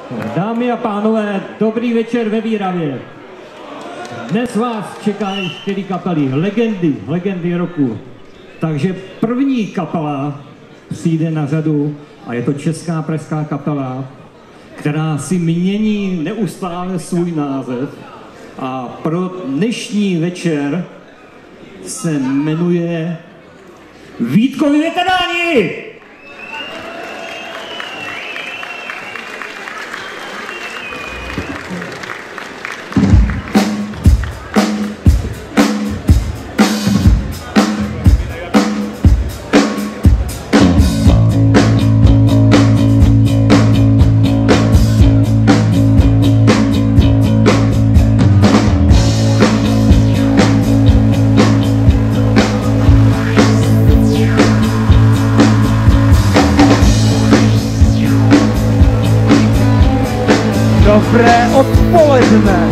Dámy a pánové, dobrý večer ve Výravě. Dnes vás čekají 4 kapely, legendy roku. Takže první kapela přijde na řadu a je to česká pražská kapela, která si mění neustále svůj název a pro dnešní večer se jmenuje Vítkovi veteráni! Dobré odpoledne.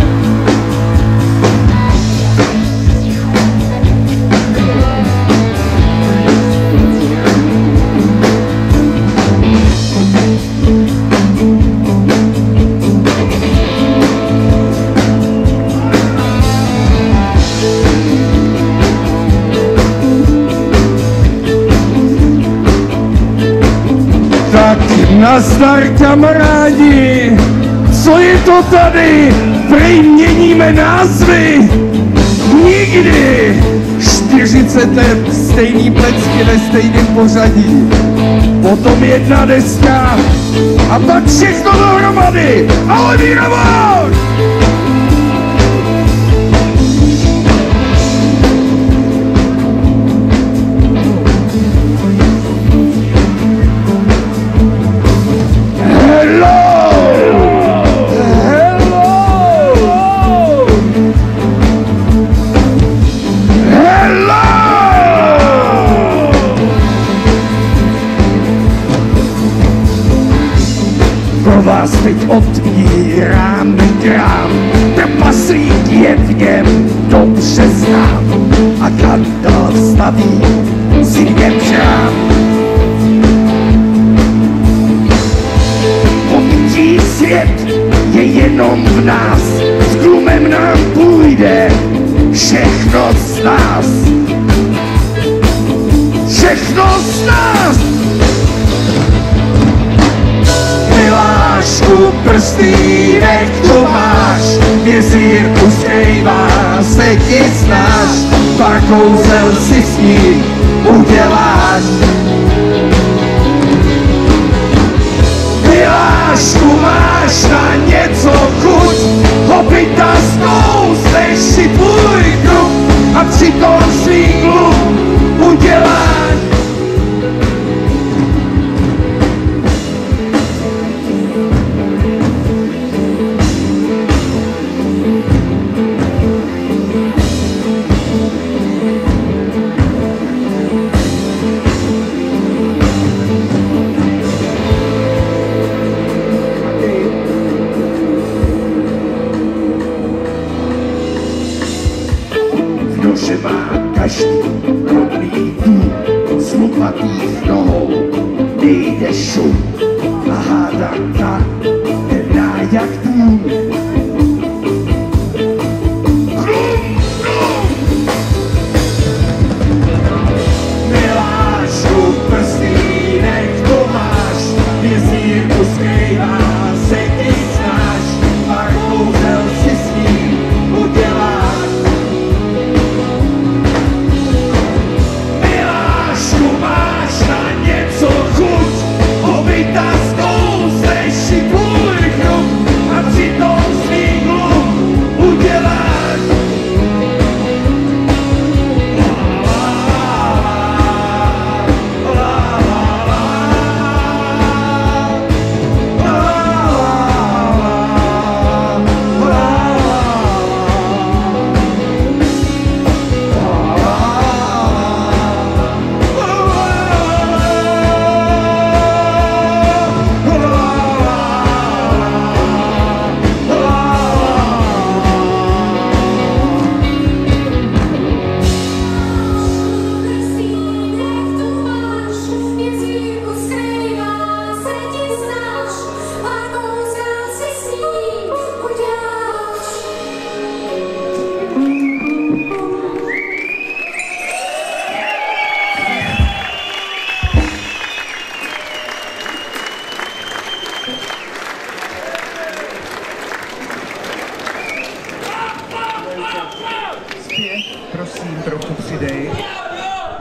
Tak nazdar, kamarádi. Co je to tady? Prej měníme názvy! Nikdy! 40 let stejný plecky ve stejném pořadí. Potom jedna deska a pak všechno dohromady! Ale výrava! Pro vás teď otvírám krám, trpaslík je v něm dobře znám a Gandalf staví si v něm žrám. Pobytí svět je jenom v nás, s glumem nám půjde všechno z nás. Všechno z nás! Milášku, prstýnek to máš, vězírku skrývá se ti znáš, pár kouzel si s ní uděláš. Milášku, máš na něco chuť, hobita zkousneš si tvůj kruh a přitom svý klub uděláš. Že má každý rodný dům, z lupatých nohou nejde šum a hádanka nedá jak dům. Milášku, prstýnek to máš, vězírku skrývá se ti znáš, pár kouzel si s ním uděláš. Máš na něco chuť,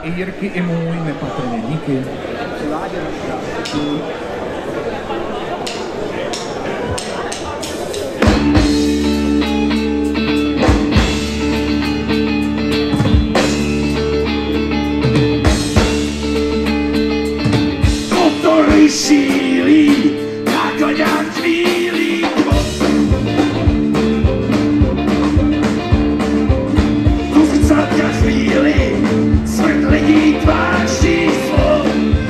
i Jirky, i můj, nepatrně. Díky. Motory šílí, nákladňák chvílí. Tu chcátka chvíli, smrt lidí tvář číslo.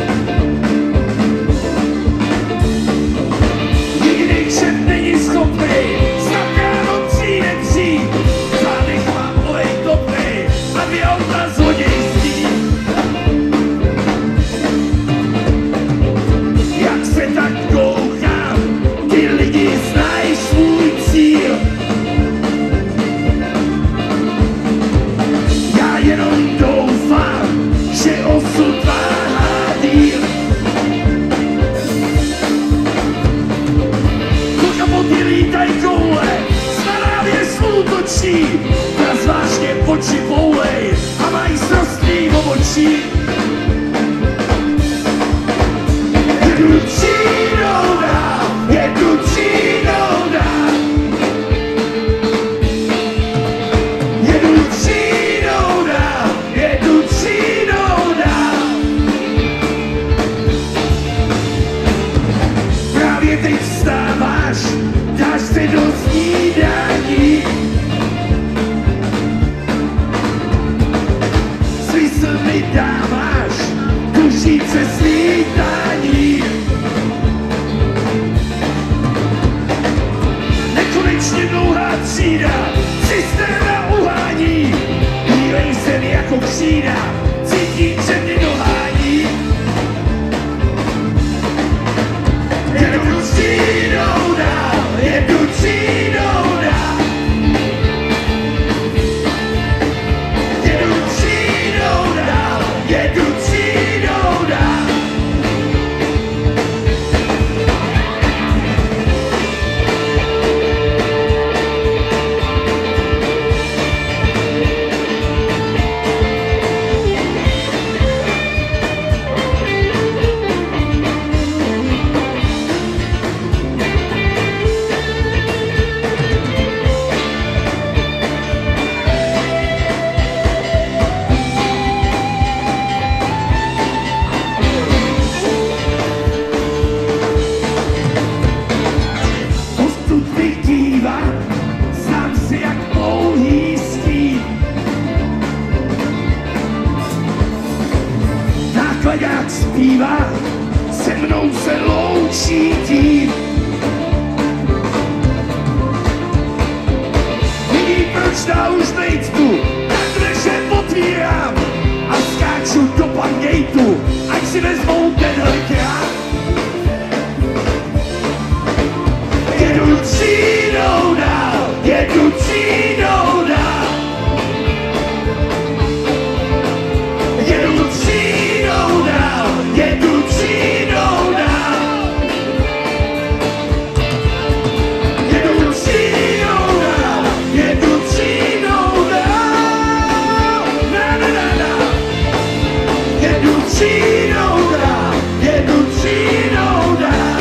Nikdy křep není schopný, snad ráno přijde dřív. Zádech mám olej topný a dvě auta zlodějství. Jak se tak koukám, ty lidi znají svůj cíl. Já jenom doufám, že osud váhá díl. Do kapoty lítaj koule, stará věc útočí. Zvláštně oči boulej a mají srostlý obočí. Jedu Čínou dál, jedu Čínou dál. Jedu Čínou dál, jedu Čínou dál. Právě teď vstáváš, dáš se do snídaní. Smysl mi dáváš, kuříce svítání. Nekonečně dlouhá třída, systém na uhání. Hýlej se mi jako křída, cítím, že mě dohání. Jedu Čínou dál, jedu Čínou dál. Jedu Čínou dál, jedu Čínou dál. Odtud vydívám, znám si jak dlouhý stín. Nákladňák zpívá, se mnou se loučí tím. Vidí, proč dál už nejď tu, tak dveře otvírám a skáču do Pangejtu, ať si vezmou tenhle krám. Jedu Čínou dál, jedu Čínou dál. Jedu Čínou dál, jedu Čínou dál. Jedu Čínou dál, jedu Čínou dál. Na na na na. Jedu Čínou dál, jedu Čínou dál.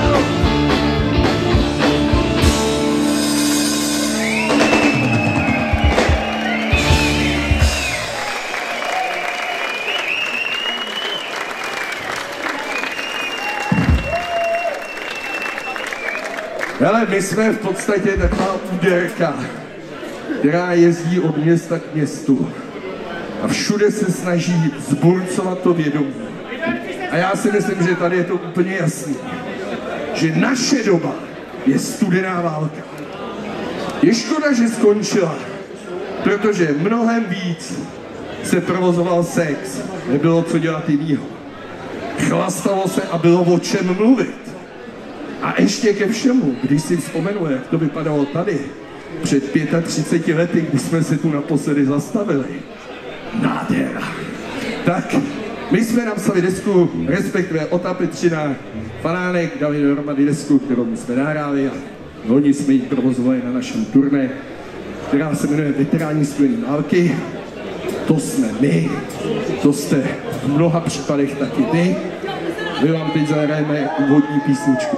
Hele, my jsme v podstatě taková úderka, která jezdí od města k městu a všude se snaží zburcovat to vědomí. A já si myslím, že tady je to úplně jasný, že naše doba je studená válka. Je škoda, že skončila, protože mnohem víc se provozoval sex, nebylo co dělat jinýho. Chlastalo se a bylo o čem mluvit. A ještě ke všemu, když si vzpomenu, jak to vypadalo tady, před 35 lety, když jsme se tu naposledy zastavili. Nádhera. Tak, my jsme napsali desku, respektive Ota Petřina, Fanánek dali dohromady desku, kterou my jsme nahráli a loni jsme ji provozovali na našem turné, která se jmenuje Veteráni studené války. To jsme my, to jste v mnoha případech taky vy. My vám teď zahrajeme úvodní písničku.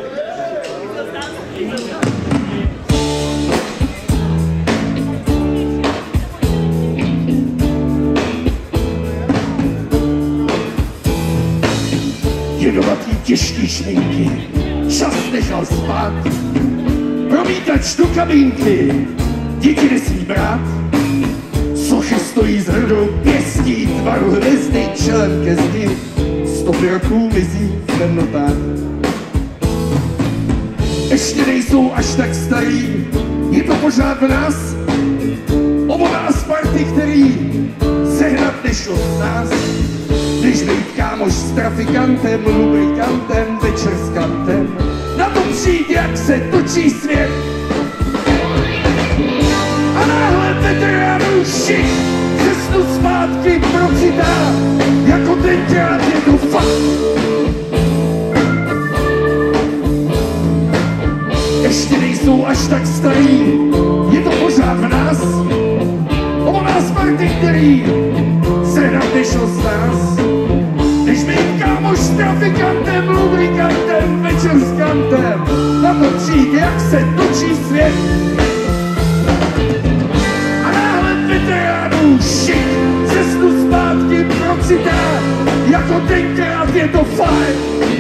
Jedovatý těžký šminky, čas nechal spát. Promítač do kabinky, děti nesmí brát. Sochy stojí z hrdu pěstí, tvaru hvězdy, čelem ke zdi. Stopy roků mizí v temnotách. Ještě nejsou až tak starý, je to pořád v nás. Oboná z party, který sehnat nešlo z nás. Když být kámoš s trafikantem, lubrikantem, večer s kantem, na to přijít, jak se točí svět. A náhle veteránů šik cestu zpátky procitá, jako tenkrát je to fakt. Ještě nejsou až tak starý, je to pořád v nás. O nás party, který sehnat nešlo z nás. Když být kámoš s trafikantem, lubrikantem, večer s kantem, na to přijít, jak se točí svět. A náhle veteránů šik cestu zpátky procitá, jako tenkrát je to fajn.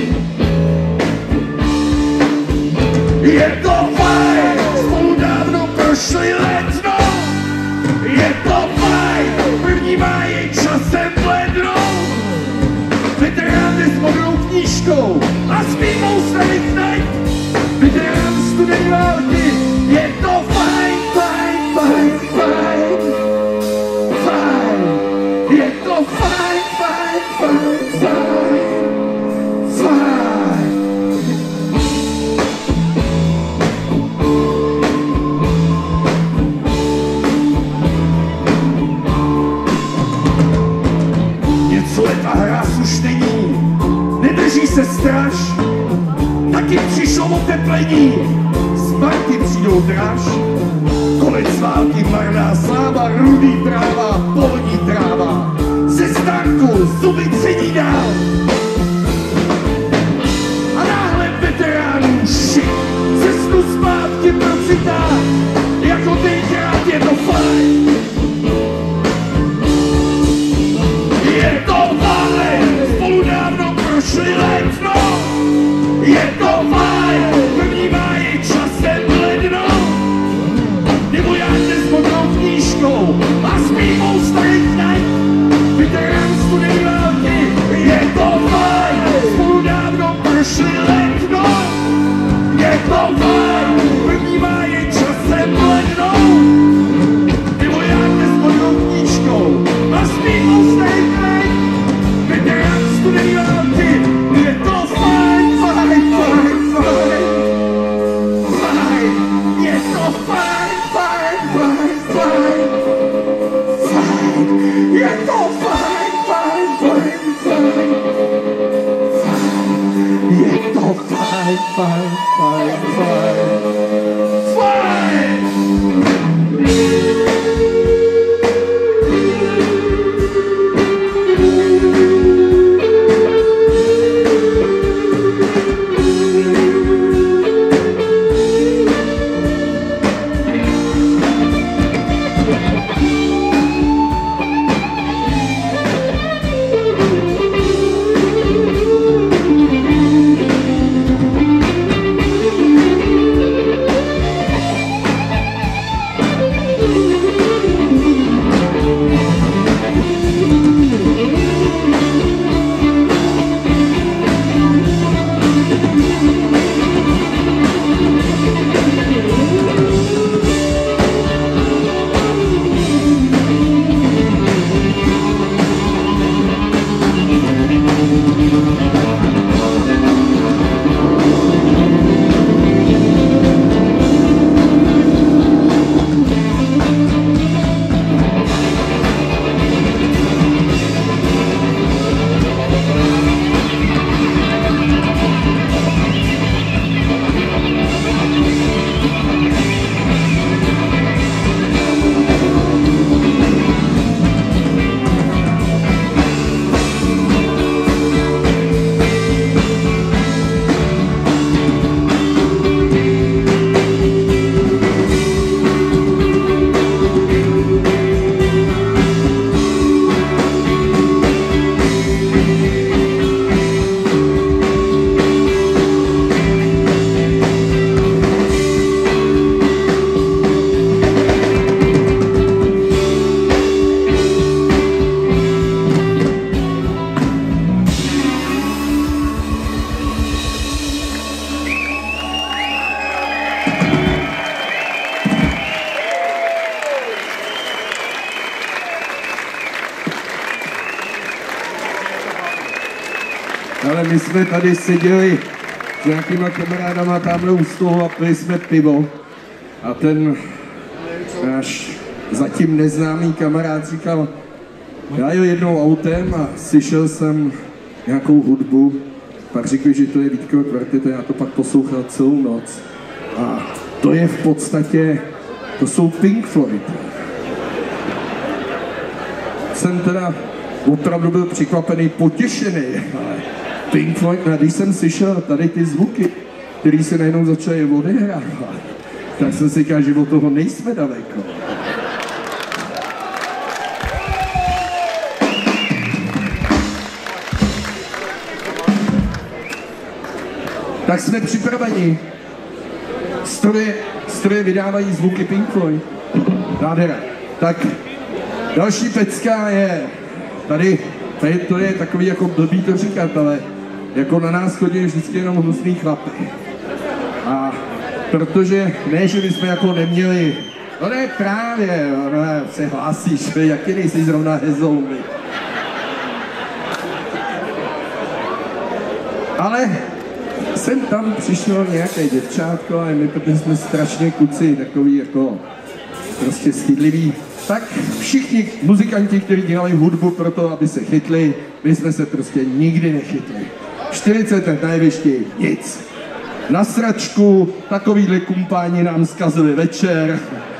Je to fajn, spolu dávno prošli letno. Je to fajn, první máji časem lednou. Veterány s modrou knížkou a s mýmou starých night. Veterán studený války, je to fajn, fajn, fajn, fajn, fajn. Je to fajn, fajn, fajn, fajn, fajn. Něco leta hráz už není, nedrží se straž, taky přišlo oteplení, z party přijdou draž. Konec války, marná sláva, rudý tráva, polní tráva, ze stánku zuby cení dál. A náhle veteránů šik cestu zpátky procitá, jako tenkrát je to fajn. Je to fajn, spolu dávno prošli letno. Je to fajn, první máji časem lednou. Nebo já s modrou knížkou a s mýmou starých night. Veterán studený války, Ale my jsme tady seděli s nějakýma kamarádama tamhle u stolu a pili jsme pivo. A ten náš zatím neznámý kamarád říkal, já jel jednou autem a slyšel jsem nějakou hudbu, pak řekli, že to je Vítkova kvarteta, já to pak poslouchal celou noc. A to je v podstatě, to jsou Pink Floyd. Jsem teda opravdu byl překvapený, potěšený, ale Pink Floyd, a když jsem slyšel tady ty zvuky, které se najednou začaly odehrávat, tak jsem si říkal, že od toho nejsme daleko. Tak jsme připraveni. Stroje vydávají zvuky Pink Floyd. Nádhera. Tak další pecka je tady to je takový jako blbý to říkat, ale jako na nás chodí vždycky jenom hnusný chlapy. A protože ne, že bychom jako neměli, no ne právě, no, se hlásíš, jaký nejsi zrovna hezoun. Ale jsem tam přišel nějaké děvčátko a my, protože jsme strašně kluci, takový jako prostě stydliví, tak všichni muzikanti, kteří dělali hudbu pro to, aby se chytli, my jsme se prostě nikdy nechytli. 40 let na jevišti, nic. Na sračku takovýhle kumpáni nám zkazili večer.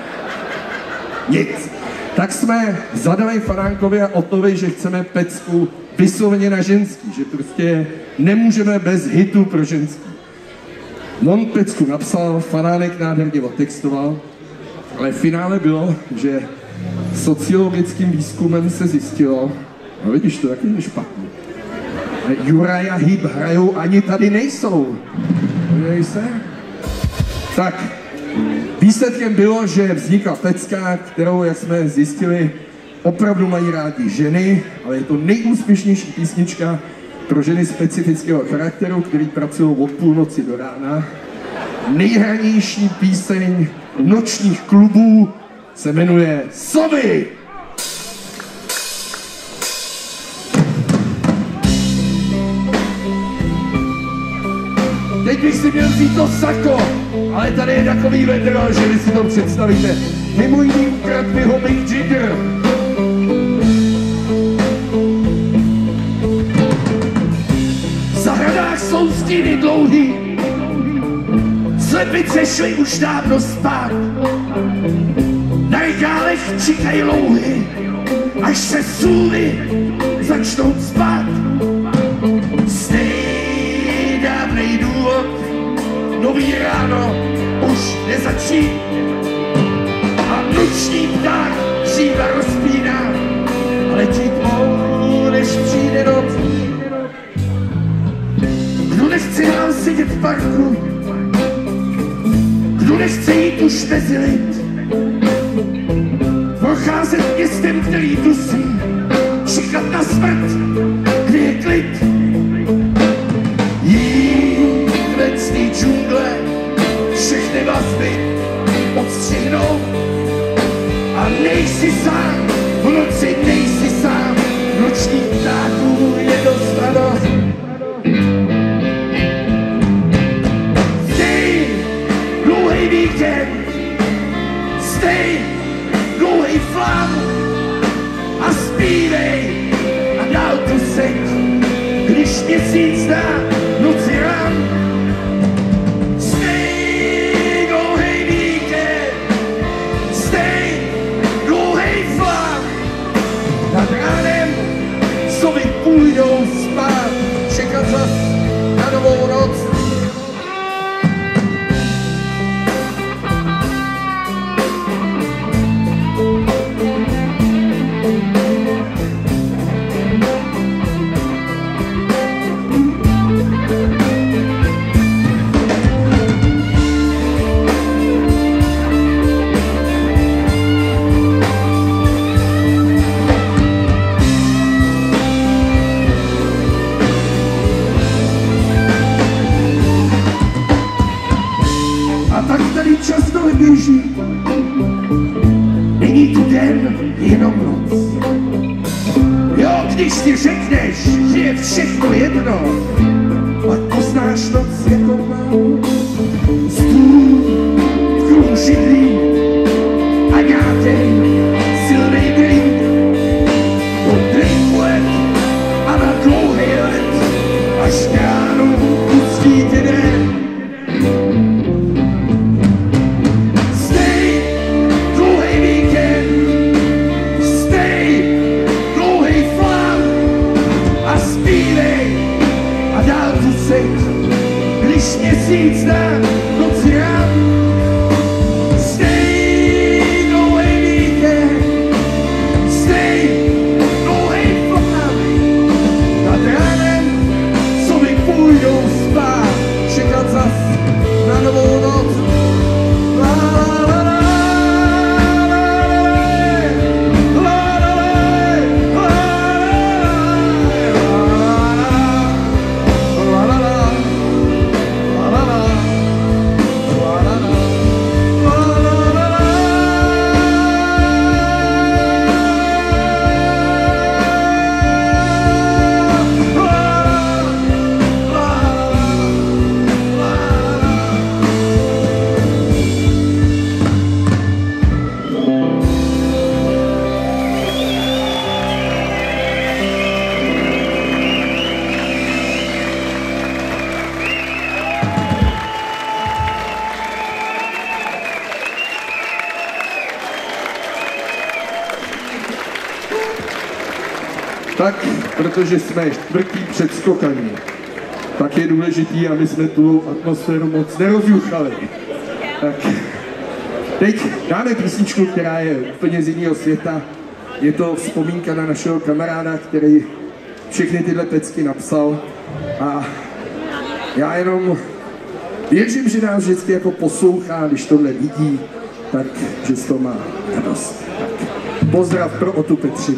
Nic. Tak jsme zadali Faránkovi a Otovi, že chceme pecku vysloveně na ženský, že prostě nemůžeme bez hitu pro ženský. On pecku napsal, Faránek nádherně odtextoval, ale v finále bylo, že sociologickým výzkumem se zjistilo, no vidíš, to taky je špatný. Juraja Heep hrajou, ani tady nejsou. Podívej se. Tak, výsledkem bylo, že vznikla pecka, kterou, jak jsme zjistili, opravdu mají rádi ženy, ale je to nejúspěšnější písnička pro ženy specifického charakteru, který pracují od půlnoci do rána. Nejhranější píseň nočních klubů se jmenuje Sovy! Teď bych si měl vzít to sako, ale tady je takový vedro, že vy si to představíte. Mimo jiný ukradl mi ho Mick Jagger. V zahradách jsou stíny dlouhý, slepice šly už dávno spát. Na regálech čekají louhy, až se sůly začnou spát. Dávnej důvod, nový ráno už nezačít. A noční pták křídla rozpíná, ale ti tmou, než přijde noc. Kdo nechce dál sedět v parku, kdo nechce jít už mezi lid, procházet městem, který dusí, čekat na smrt, kde je klid. Vecný džungle, všechny vazby odstřihnou a nejsi sám, v noci nejsi sám, nočních ptáků je dost a dost. Stej, dlouhej víkend, stej, dlouhej flám a zpívej a dál tu seď, když měsíc dá noci rán. Nad ránem sovy půjdou spát, čekat zas na novou noc. Běží. Není tu den, jenom noc. Jo, Když ti řekneš, že je všechno jedno, pak poznáš noc jako tmou. Stůl v kruhu židlí a nějakej silnej drink. Po drinkle a na dlouhý let, až ráno pustí tě den. Stej dlouhý víkend, stej dlouhý flám a zpívej a dál tu seď, když měsíc dá noc rám. Stej dlouhý víkend, stej dlouhý flám, nad ránem, co mi půjdou spát, čekat zas na novou noc. La la la la, la la la, la la la. Tak, protože jsme čtvrtí předskokaní, tak je důležitý, aby jsme tu atmosféru moc nerozjuchali. Tak teď dáme písničku, která je úplně z jiného světa. Je to vzpomínka na našeho kamaráda, který všechny tyhle pecky napsal. A já jenom věřím, že nás vždycky jako poslouchá, když tohle vidí, tak že z toho má radost. Tak pozdrav pro Otu Petřinu.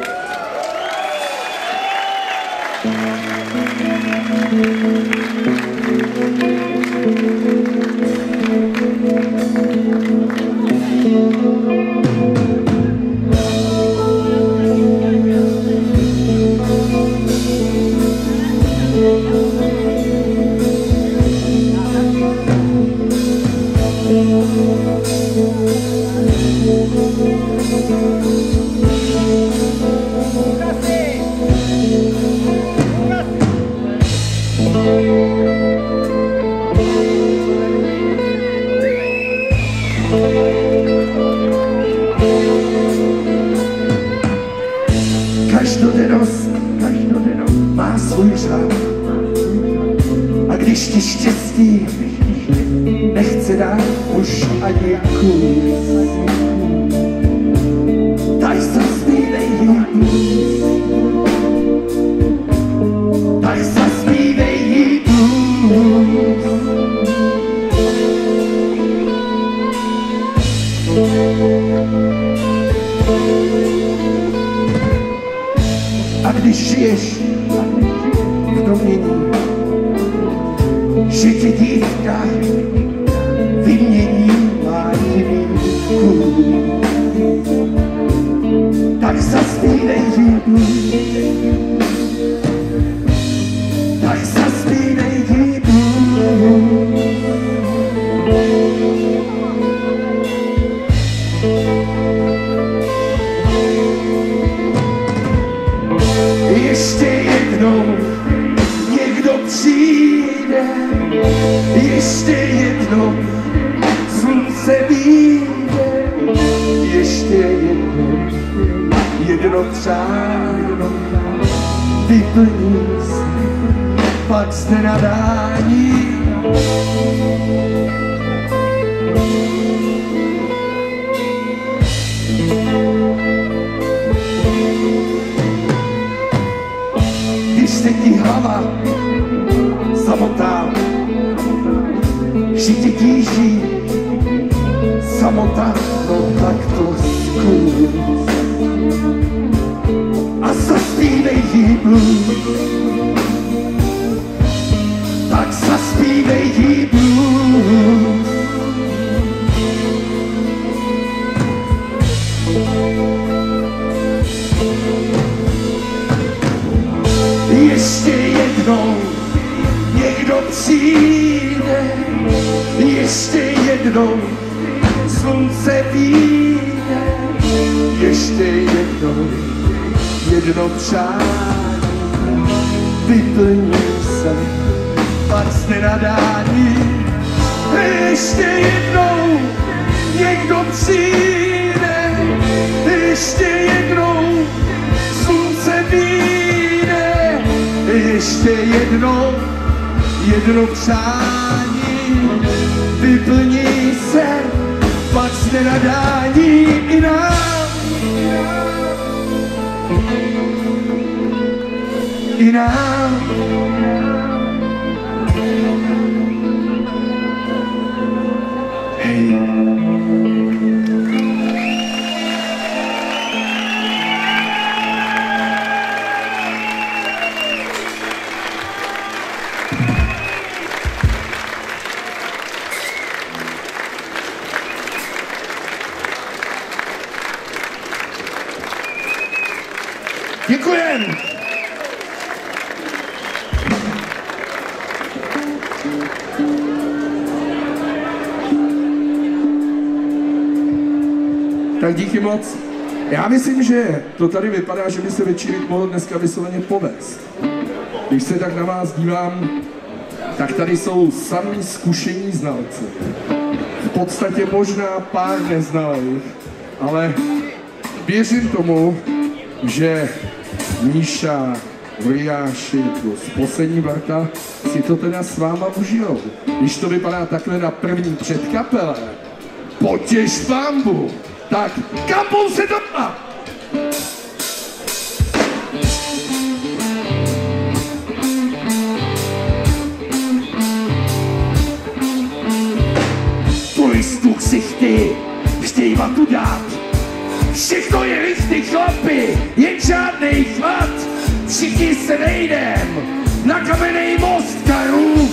Každodennost má svůj řád. A když ti štěstí nechce dát už ani kus, tak zaspívej jí blues. Tak zaspívej jí blues. A když žiješ v domění, že ti dívka vymění mádivý kůl, tak zaspívej jí blues. Tak zaspívej jí blues. Ještě jednou někdo přijde, ještě jednou slunce vyjde, ještě jedno přání vyplní se, pak jste nadání. Když se ti hlava samotá, že tě tíží samota, no tak to zkus. A zaspívej jí blues. Tak zaspívej jí blues. ještě jednou slunce vyjde, ještě jednou jedno přání vyplní se, pak jste nadání. Ještě jednou někdo přijde, ještě jednou slunce vyjde, ještě jednou jedno přání vyplní se, pak jste nadání i nám, i nám. Hej. Děkujem. Tak díky moc. Já myslím, že to tady vypadá, že by se večírek mohl dneska vysloveně povést. Když se tak na vás dívám, tak tady jsou sami zkušení znalci. V podstatě možná pár neznalých, ale věřím tomu, že Míša, Vriáši plus poslední Barta si to teda s váma užijou. Když to vypadá takhle na první předkapele, potěš pambu, tak kapou se to má! Turistů ksichty, chtějí vatu dát. Všechno je rychty chlapy, jen žádnej chvat. Všichni se nejdem na kamenný most Karlův.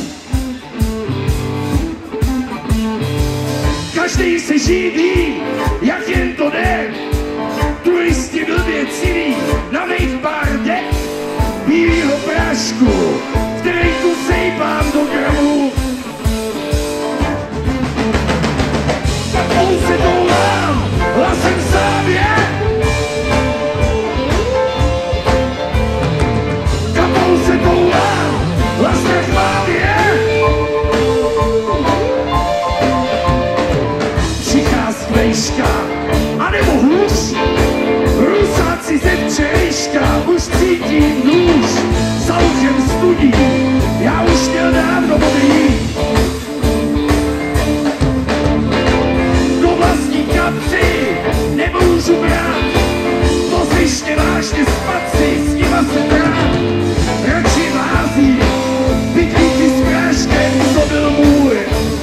Každý se živí, jak jen to jde. Turisti blbě cilí na mých pár děk. Bílýho prášku, který tu sejpám do gramu. Takovou se toulám, lasem sávě. Kapou se toulám, las na chvávě. Přichází vejška, anebo hůř. Rusáci ze včerejška, už cítím nůž. Za uchem studí, já už měl dávno odejít. Do vlastní kapři nemůžu brát. To zvyšně vážně spaci, s nima se brát. Radši vází, pytlíky s práškem, co byl můj.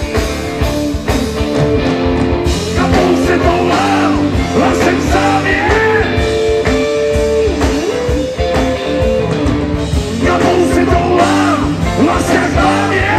Kapou se toulám, lasem sávě. Kapou se toulám, las jak hlavě.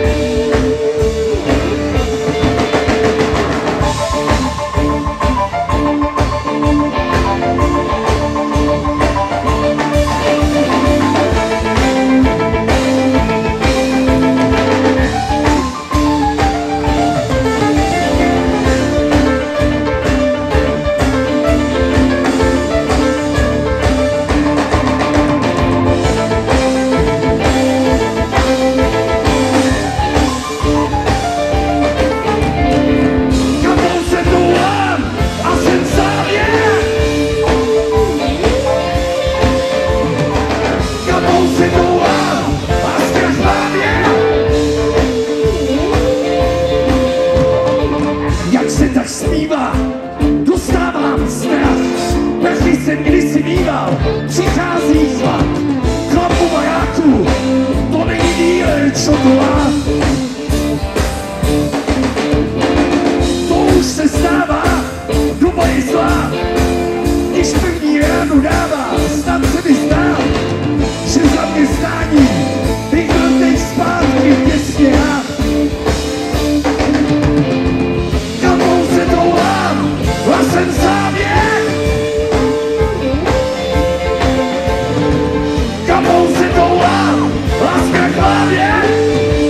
Jak se tak zpívá, dostávám strach. Prachy jsem kdysi mýval, přichází chlap. Chlap po baráku, to není díler čokolád. To už se stává, doba je zlá. Když první ráno dává, snad se mi zdá, že zaměstnání bych byl teď zpátky těsně rád. Kapou se toulám, lasem sávě. Kapou se toulám, las na hlavě.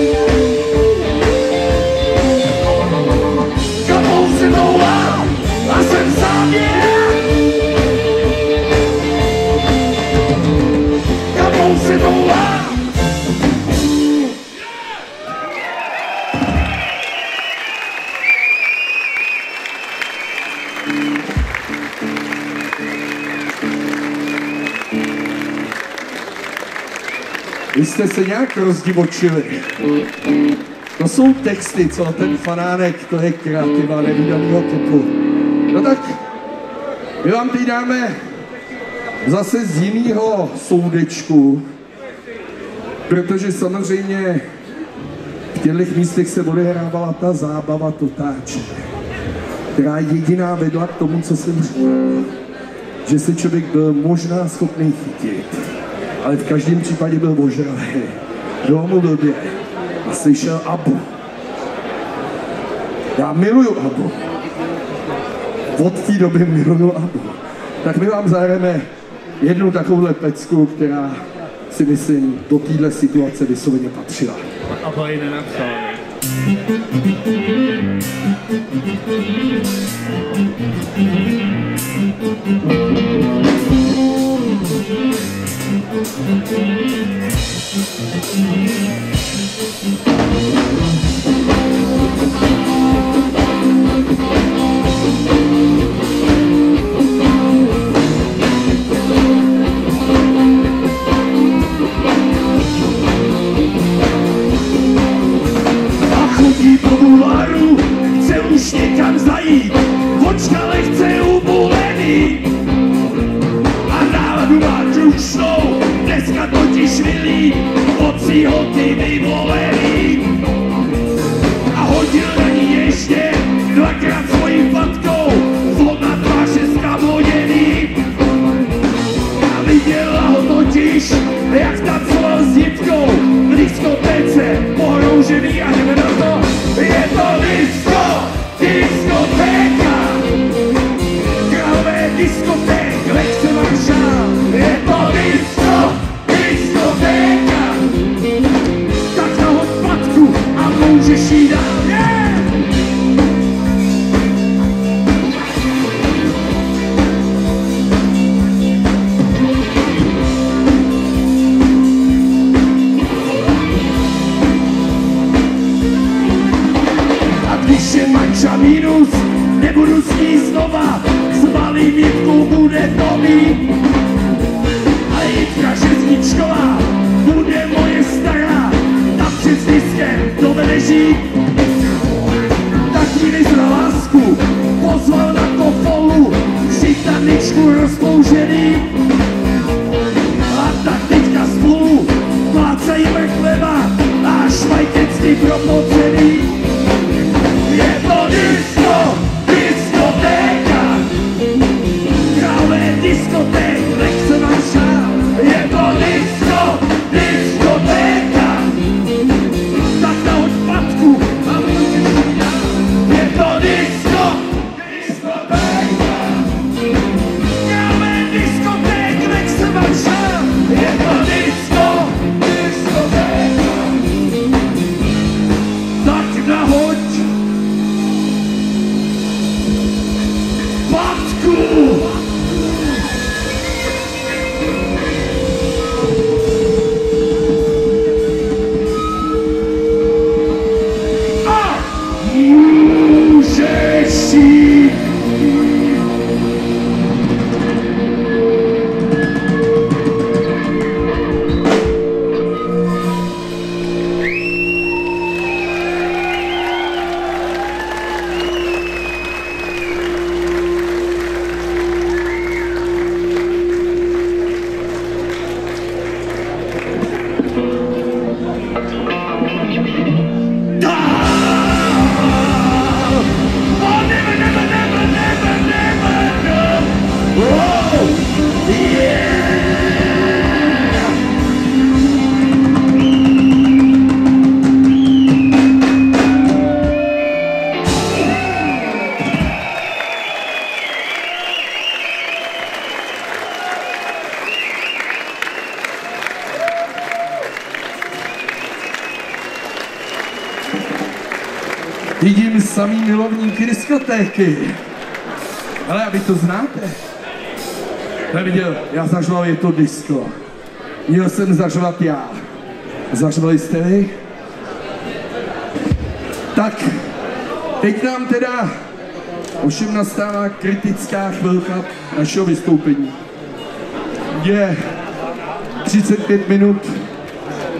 Vy jste se nějak rozdivočili. To jsou texty, co ten fanánek, to je kreativa nevídanýho typu. No tak, my vám teď dáme zase z jinýho soudečku, protože samozřejmě v těchto místech se odehrávala ta zábava totáče, která jediná vedla k tomu, co jsem říkal, že se člověk byl možná schopný chytit, ale v každém případě byl ožralý, bylo mu blbě a slyšel Abu. Já miluju Abu. Od té doby miluju Abu. Tak my vám zahrajeme jednu takovouhle pecku, která si myslím do téhle situace vysloveně patřila. Abba ji nenapsal. Chce už někam zajít, očka lehce ubolený a náladu má krušnou, dneska totiž vylí od svý holky vyvolený a hodil na ní ještě dvakrát svojí fatkou, vod na tváře zkamoděný a viděla ho totiž, jak tancoval s dětkou v diskotece, pohroužený a jdeme na to. Je to disco, diskotéka, králové diskoték, lehce maršál. Je to disco, diskotéka, tak nahoď patku a můžeš jí dát, yeah! Manča minus, nebudu s ní znova, s malým Jitkou bude nový. A Jitka žezničková bude moje stará, tam před diskem to vede žít. Tak ji za lásku pozval na kofolu, žitaničku rozpoužený. A tak teďka spolu plácají mrchleva a švajtecky propocený. Je to disco, diskotéka, králové diskoték, lehce maršál. Je to disco, diskotéka, tak nahoď patku a můžeš jí dát. Je to disco, diskotéka, králové diskoték, lehce maršál. Je to disco, diskotéka, tak nahoď patku! A můžeš jít! Vidím samý milovníky diskotéky. Ale a vy to znáte? Neviděl, já zažval, je to disco. Měl jsem zažvat já. Zažvali jste vy? Tak, teď nám teda ovšem nastává kritická chvilka našeho vystoupení. Je 35 minut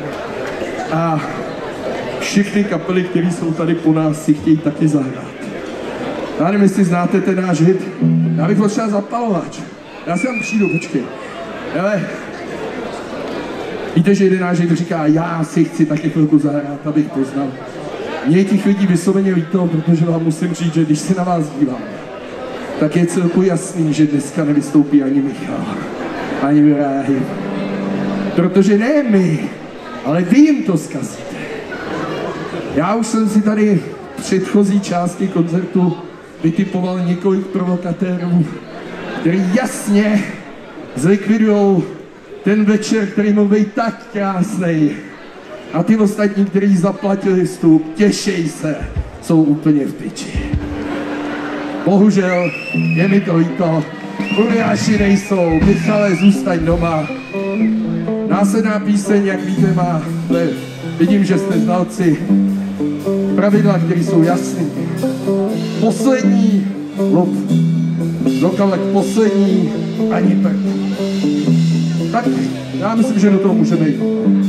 A všechny kapely, které jsou tady po nás, si chtějí taky zahrát. Já nevím, jestli znáte ten náš hit. Já bych potřeba zapalovač. Já si tam přijdu, počkej. Ale víte, že jeden náš hit říká, já si chci taky chvilku zahrát, abych poznal. Mně těch lidí vysloveně líto, protože vám musím říct, že když se na vás dívám, tak je celku jasný, že dneska nevystoupí ani Michal, ani Ibrahim. Protože ne my, ale vy jim to zkazíte. Já už jsem si tady v předchozí části koncertu vytipoval několik provokatérů, který jasně zlikvidujou ten večer, který mohl být tak krásný. A ty ostatní, kteří zaplatili vstup, těšej se, jsou úplně v piči. Bohužel, je mi to líto, Uriáši nejsou, Michale, zůstaň doma. Následná píseň, jak víte, má, vidím, že jste znalci, pravidla, které jsou jasné. Poslední lob, dokalek poslední, ani prd. Tak já myslím, že do toho můžeme jít.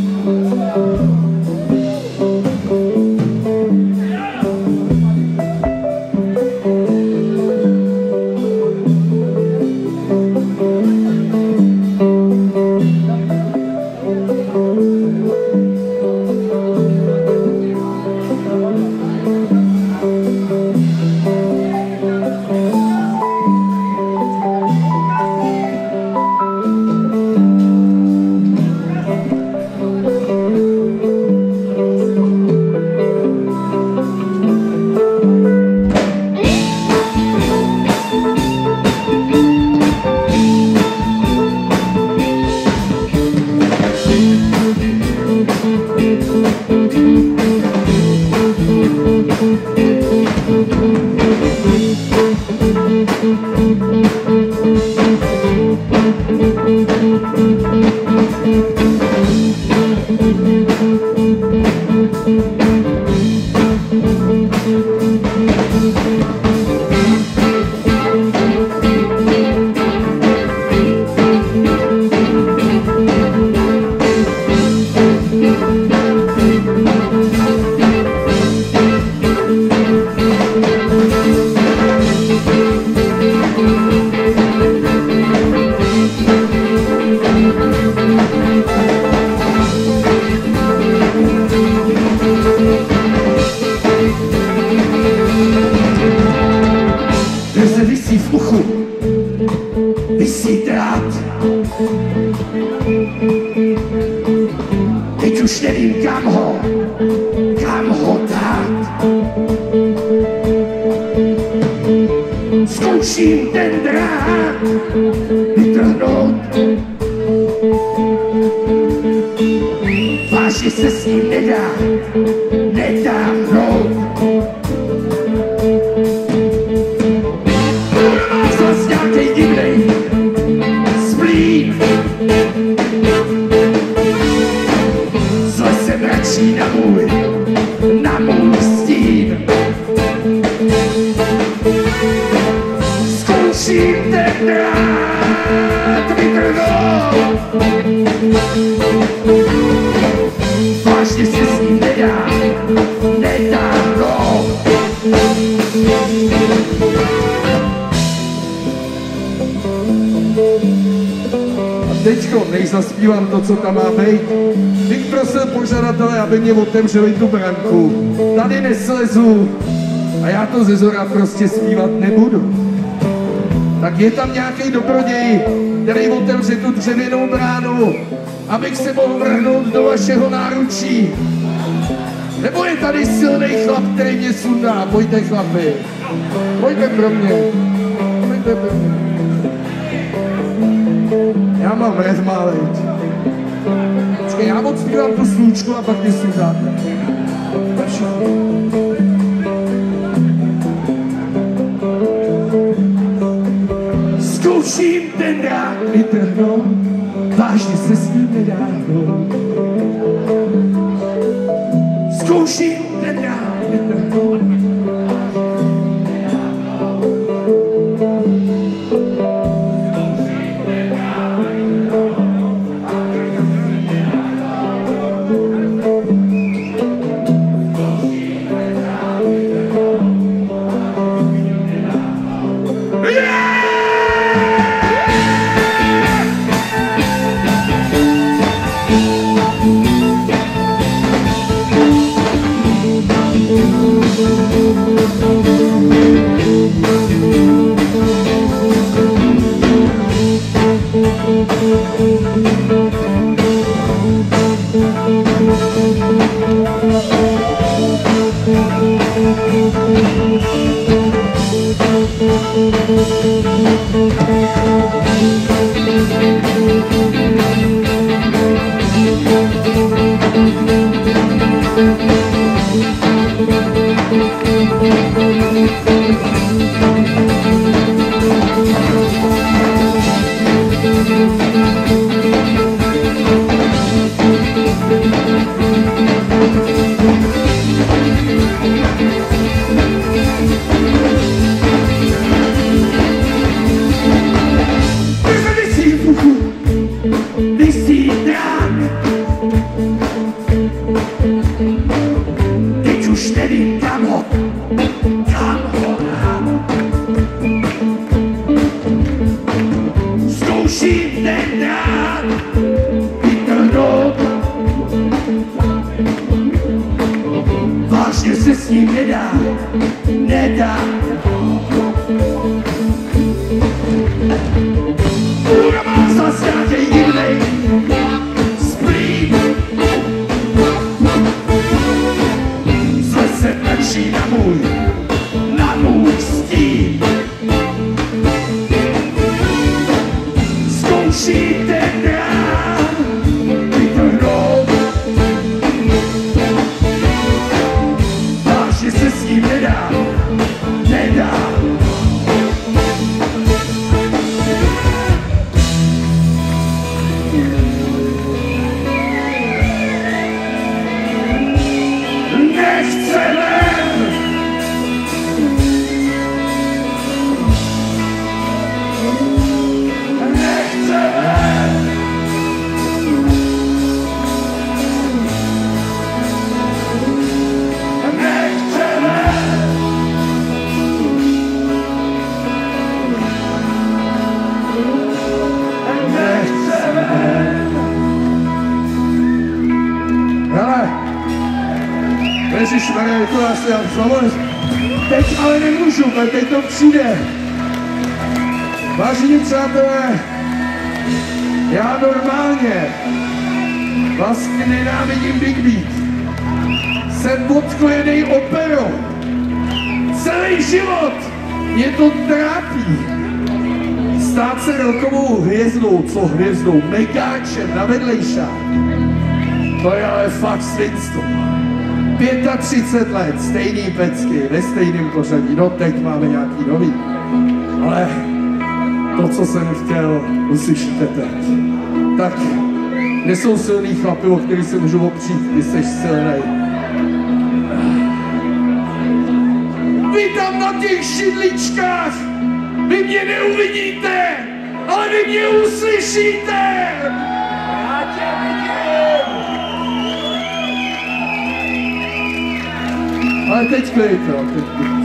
Teď už nevím, kam ho dát. Zkouším ten drát vytrhnout. Vážně se s ním nedá hnout. Má zas nějakej divnej splín. Zle se mračí na můj stín. Zkouším ten drát vytrhnout. Vážně se s ním nedá hnout. A teďko, než zaspívám to, co tam má být, bych prosil požadatele, aby mě otevřeli tu branku. Tady neslezu a já to ze zhora prostě zpívat nebudu. Tak je tam nějaký dobroděj, který otevře tu dřevěnou bránu, abych se mohl vrhnout do vašeho náručí. Nebo je tady silný chlap, který mě sundá. Pojďte, chlapi. Pojďte pro mě. Pojďte pro mě. Já mám rezmáleť. Počkej, já odspívám tu slučku a pak mě sundáte. Zkouším ten drát vytrhnout. Vážně se s ním nedá hnout. Zkouším ten drát vytrhnout. Vážně se s ním nedá, nedá. Půra má zas nějakej divnej splín. Zle se tlačí na můj stín. Zkouší ten rán vytrhnout. Vážně se s ním nedá, nedá. Ježišmarja, je to asi teď ale nemůžu, teď to přijde. Vážení přátelé, já normálně vlastně nenávidím Big Beat. Jsem podkojenej operou. Celý život mě to trápí. Stát se rokovou hvězdou, co hvězdou, megáčem na vedlejšák. To je ale fakt svinstvo. 35 let, stejný pecky, ve stejném pořadí, no teď máme nějaký nový. Ale to, co jsem chtěl, uslyšíte teď. Tak, kde jsou silný chlapi, o který se můžu opřít, když jsi silnej. Vy tam na těch šidličkách, vy mě neuvidíte, ale vy mě uslyšíte! Já tě vidím! Ale teď klid, jo, teď klid.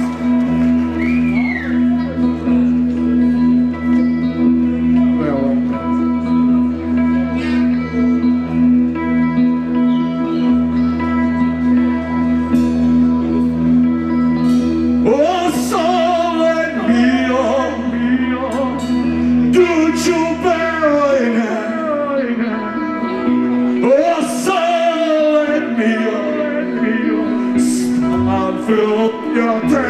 Fill up your tank.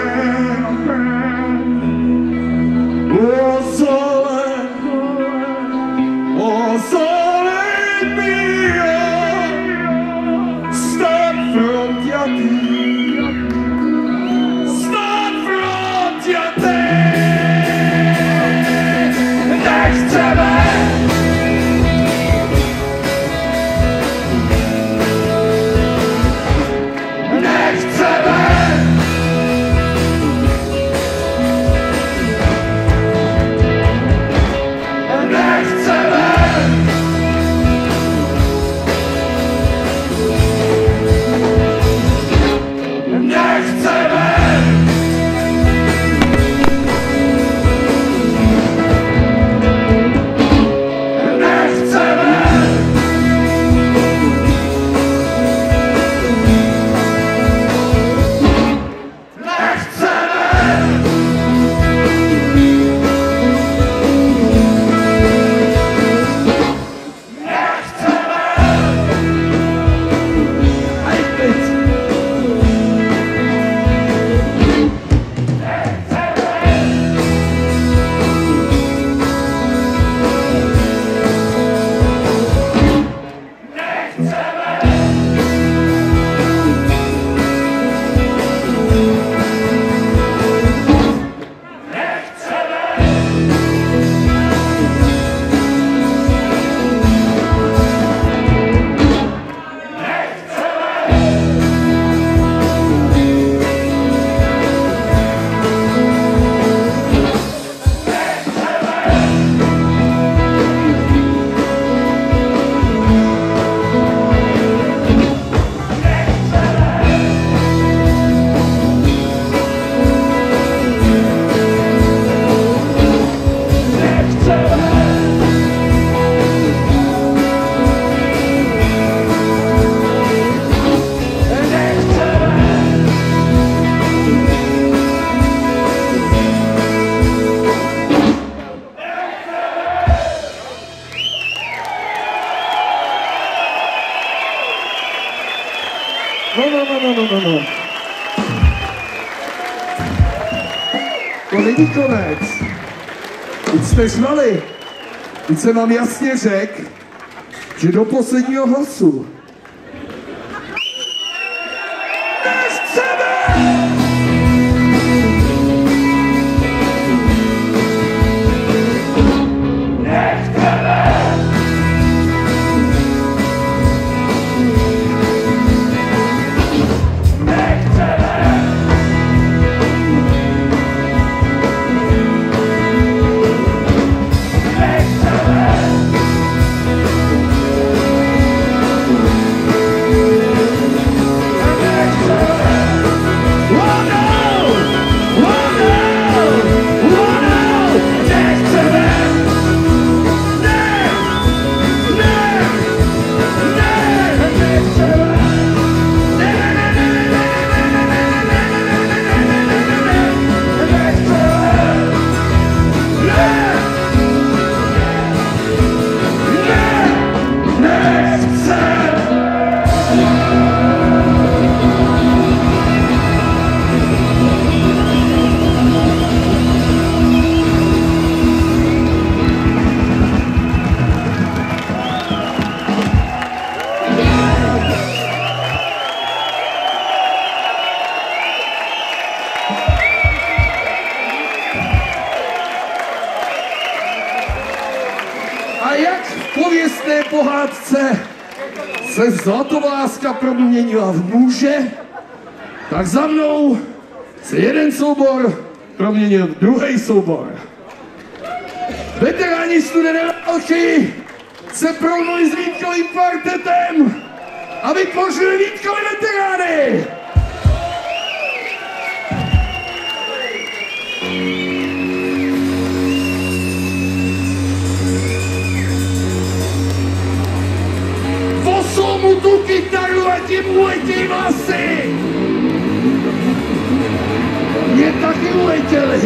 To není konec. Teď jste řvali. Teď jsem vám jasně řekl, že do posledního hlasu. Nechceme! A jak v pověstné pohádce se zlatovláska proměnila v muže, tak za mnou se jeden soubor proměnil v druhý soubor. Veteráni studené války se prolnuli s Vítkovým kvartetem a vytvořili Vítkovi veterány! Mu tu kytaru a ti mu letí vlasy! Mě taky uletěli!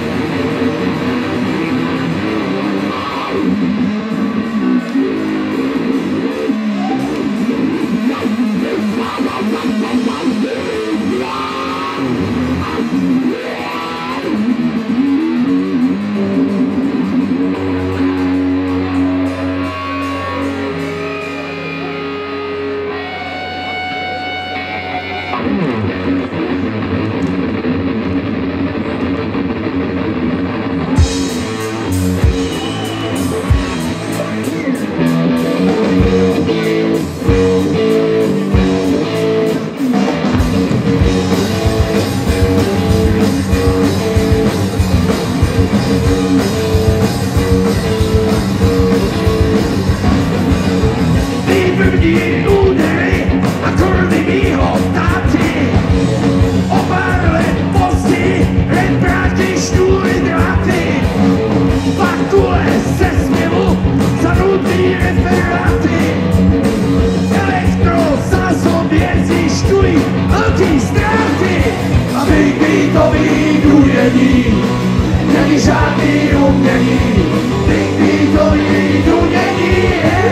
Není žádný umění, nikdy to jdu není.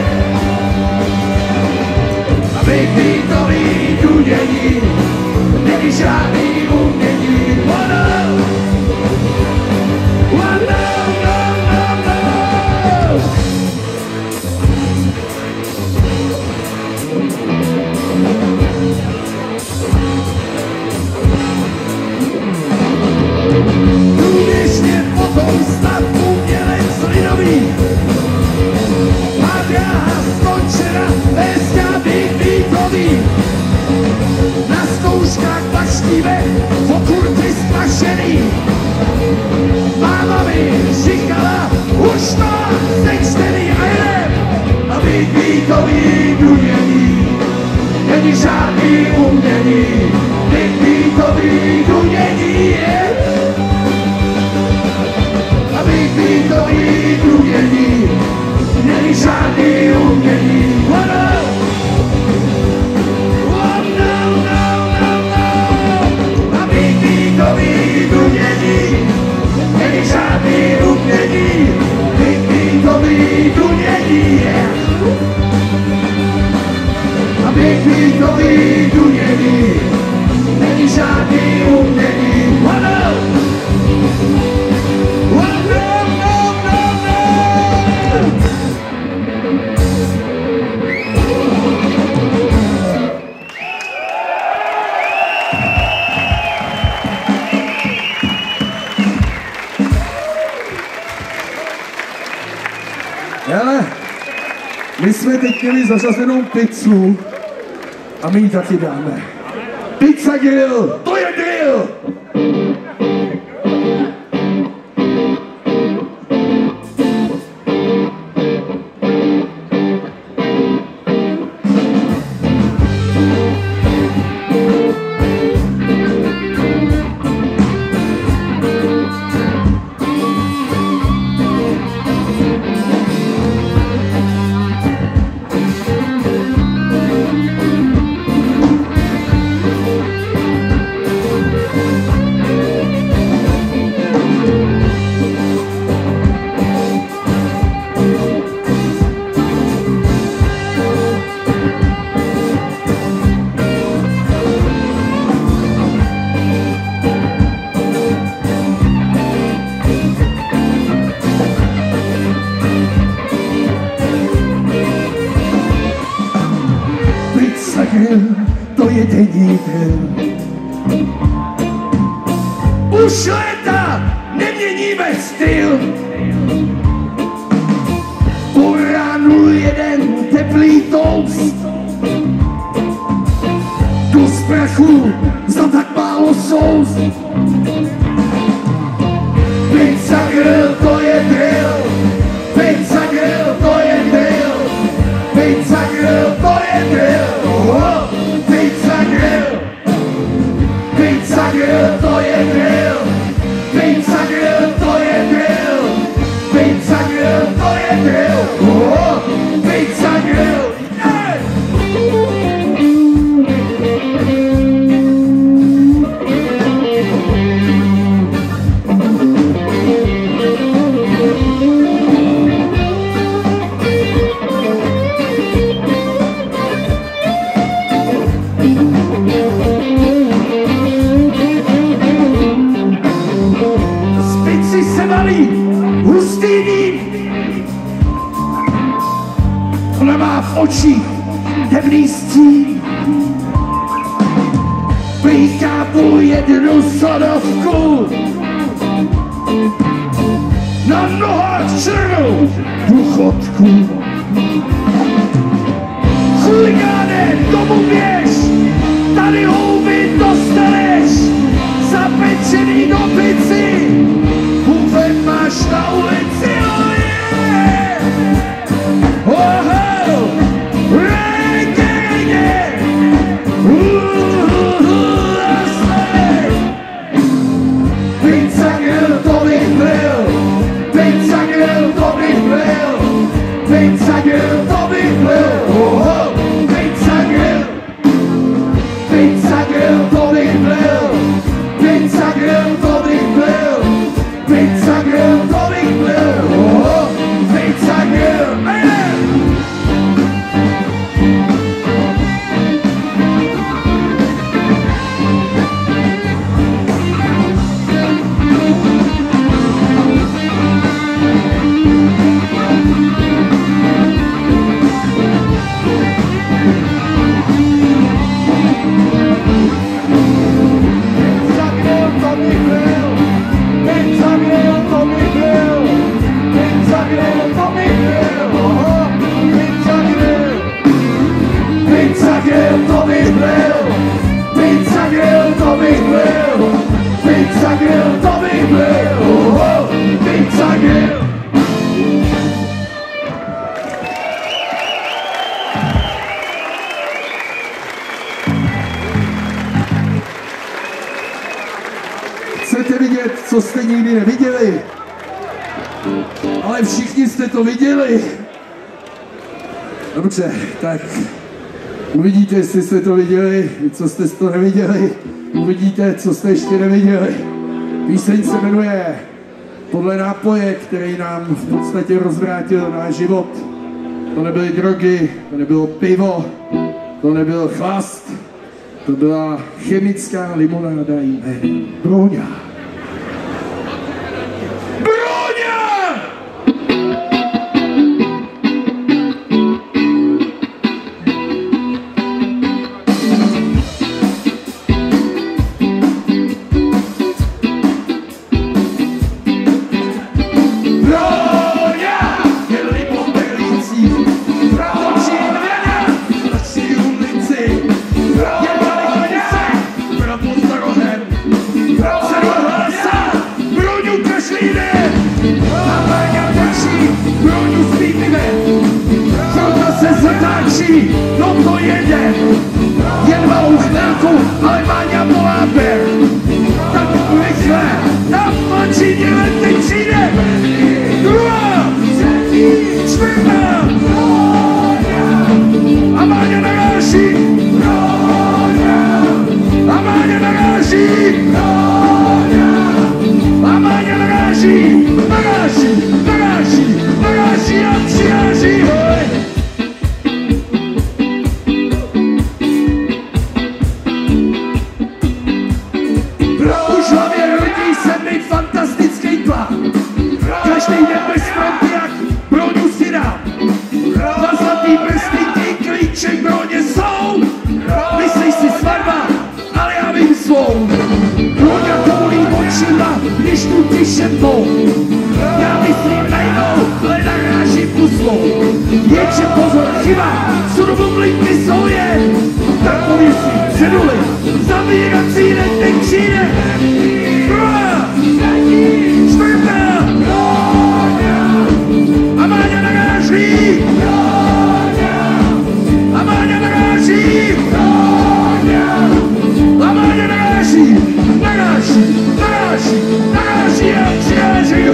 A nikdy to jdu není, není žádný umění. Oh no, oh no, no, no, no. Průběžně potom snad umělec lidový. Má dráha skončena, dneska být Vítový. Na zkouškách paštíme, pokurty strašený. Máma mi říkala, už to sečtený a jdem. A být Vítový dunění, není žádný umění. Být Vítový dunění je. A být Vítový dunění, není žádný umění. Oh no, oh no, no, no, no. A být Vítový dunění, není žádný umění. Být Vítový dunění je. A být Vítový dunění, není žádný umění. Oh no. Hele, my jsme teď měli zařazenou pizzu a my ji taky dáme. Pizza grill, to je grill! To je denní grill. Už léta neměníme styl. Po ránu jeden teplý toast. Do sprachu za tak málo sous. Pizza grill, to je grill. Pizza grill, to je grill. Pizza grill, to je grill. Pizza grill, pizza grill, to je grill. Pizza grill, to je grill. Pizza grill, to je grill. Pizza grill, yeah! Hustý vín. Ona má v očích temný stín. Píká po jednu sodovku. Na nohách černou důchodku. Chuligáne, tomu běž. Tady houby dostaneš. Zapečený do pici. Bufet máš na ulici, oh yeah! Oh, reggae! Pizza grill, to bych byl. Pizza grill, to bych byl. Pizza grill, to bych byl. Oh, pizza grill. Pizza grill, to bych byl. Pizza grill, to bych byl. Pizza grill, to bych byl. Oh, pizza grill, yeah. Chcete vidět, co jste nikdy neviděli? Ale všichni jste to viděli. Dobře, tak uvidíte, jestli jste to viděli, co jste to neviděli. Uvidíte, co jste ještě neviděli. Píseň se jmenuje Podle nápoje, který nám v podstatě rozvrátil náš život. To nebyly drogy, to nebylo pivo, to nebyl chlast, to byla chemická limonáda jménem Bróňa. Bróňa! naráží, no to jede. Jen malou chvilku, ale Váňa volá ber. Tak rychle, tam tlačí děle, teď přijde. Druhá, třetí, čtvrtá. A Váňa naráží. A Váňa naráží. A Váňa naráží. Naráží a přiráží, hoj. Už hlavě rodí se mi fantastický plán. Každý den bez fronty jak broňu si dám. Na zlatý prsty ty klíček broně jsou. Myslíš si svatba, ale já vím svou. Broňa koulí očima, když tu tiše mnou. Já myslím najednou, ale narážím puslou. Jenže pozor, chyba, co dobu mlíky jsou jen. Tak pověsí ceduli, zavírací den teď přijde. Druhá, čtvrtá. A Váňa naráží. A Váňa naráží. A Váňa naráží. Naráží a přiráží.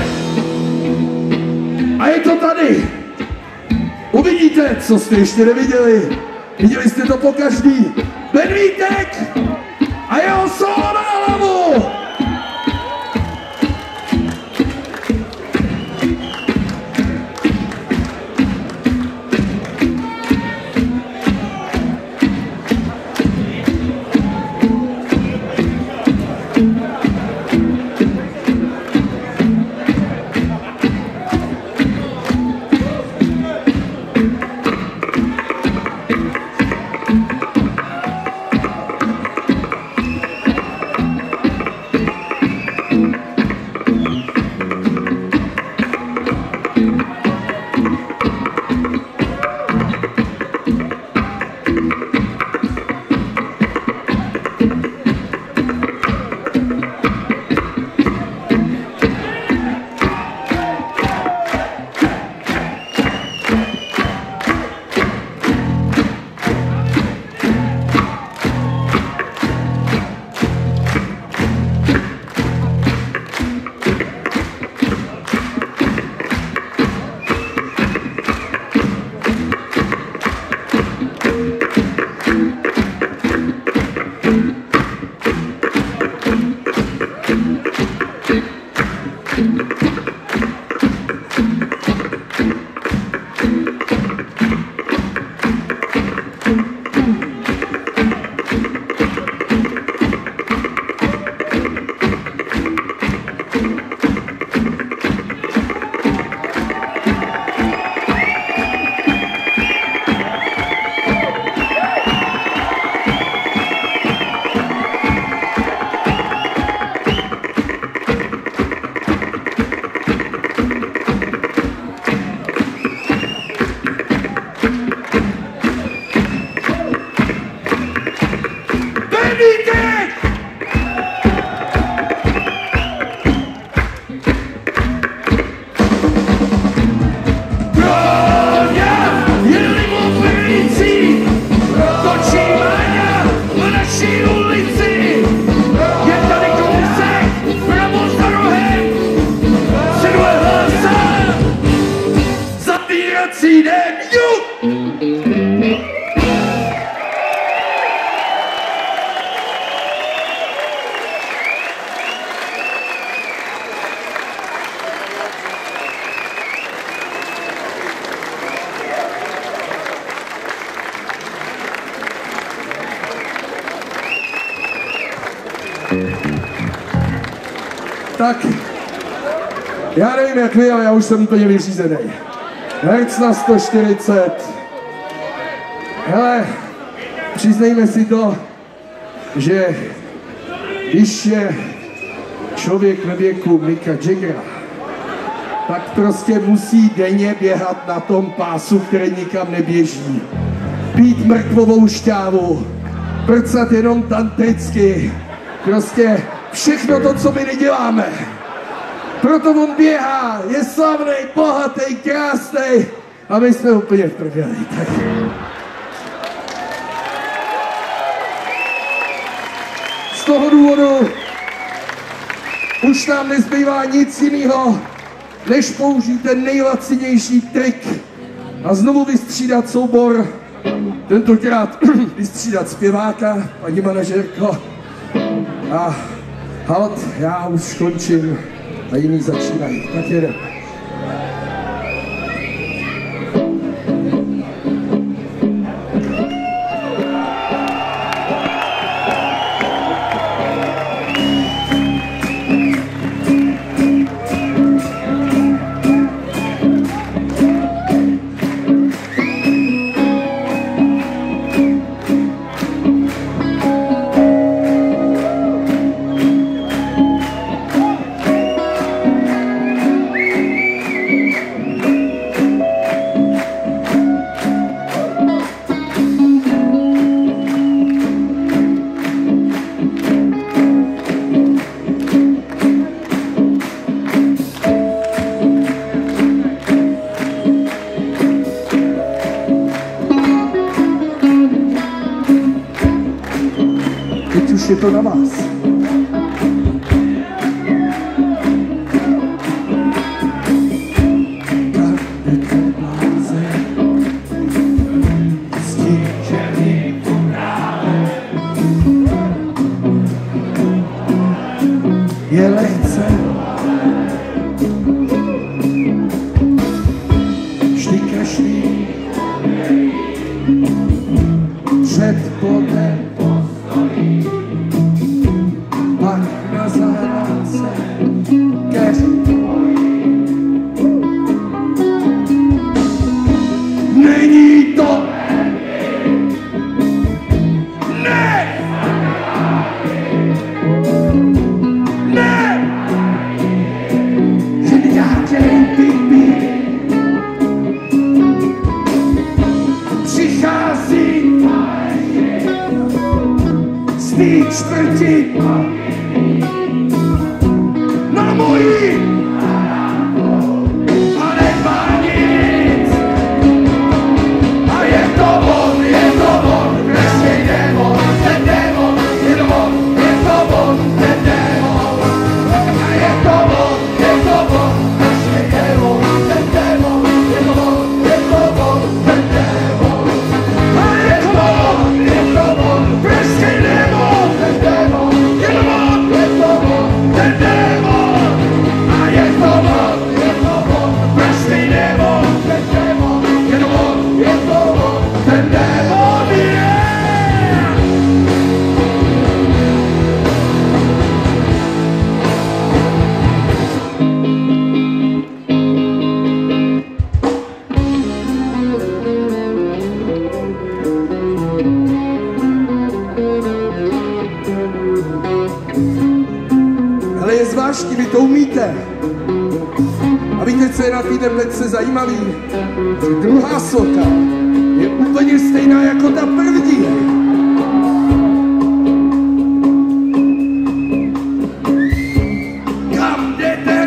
A je to tady. Uvidíte, co jste ještě neviděli. Viděli jste to po každý. Ben Vítek a jeho solo na hlavu. Tak, já nevím jak vy, ale já už jsem úplně vyřízený. Herc na 140. Hele, přiznejme si to, že když je člověk ve věku Micka Jaggera, tak prostě musí denně běhat na tom pásu, který nikam neběží. Pít mrkvovou šťávu, prcat jenom tantricky, prostě všechno to, co my neděláme. Proto on běhá, je slavný, bohatý, krásný A my jsme úplně v prdeli. Tak. Z toho důvodu už nám nezbývá nic jiného, než použít ten nejlacinější trik a znovu vystřídat soubor, tentokrát vystřídat zpěváka, paní manažerko. A halt, já už skončím a jiný začínají. Tak jedem. Teď už je to na vás. Je lehce, vždy každý před bodem postojí, pak na zahrádce keří. Není to čtvrti na mojí a nemá nic. A je to on, presně démon, ten démon, je to on, ten démon. A je to on, presně démon, ten démon, je to on, ten démon. A je to on, presně démon. Ale je zvláštní, vy to umíte. A víte, co je na té deblece zajímavý? Že druhá sloka je úplně stejná jako ta první. Kam jdete?